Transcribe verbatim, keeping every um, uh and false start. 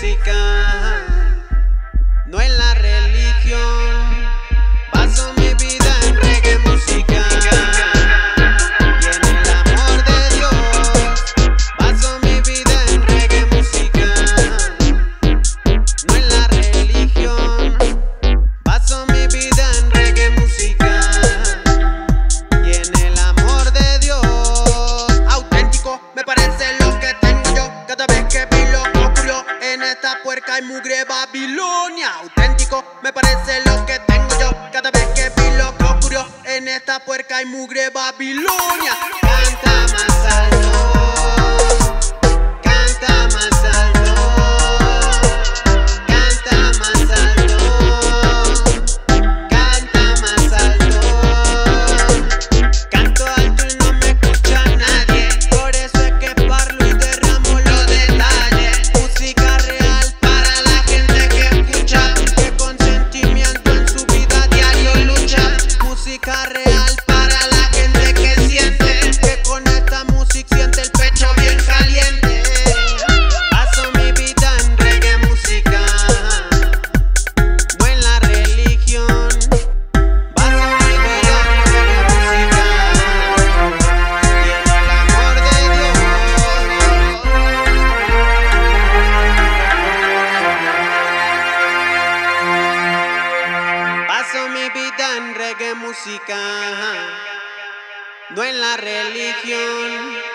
música, no en la religión. Paso mi vida en reggae música y en el amor de Dios. Paso mi vida en reggae música, no en la religión. Paso mi vida en reggae música y en el amor de Dios. Auténtico me parece lo que tengo yo cada vez que vi lo que ocurrió en esta puerca y mugre Babilonia. Auténtico me parece lo que tengo yo cada vez que vi lo que ocurrió en esta puerca y mugre Babilonia. Canta más alto, canta más alto, canta más alto, canta más alto. Canto alto y no me escucha nadie, por eso es que parlo y derramo los detalles. Música real para la gente que escucha, que con sentimiento en su vida diario lucha. Música real para la gente que siente, que con esta música siente el pecho bien caliente. Paso mi vida en reggae música, no en la religión. Paso mi vida en reggae música y en el amor de Dios. Paso mi vida en reggae música, no en la religión.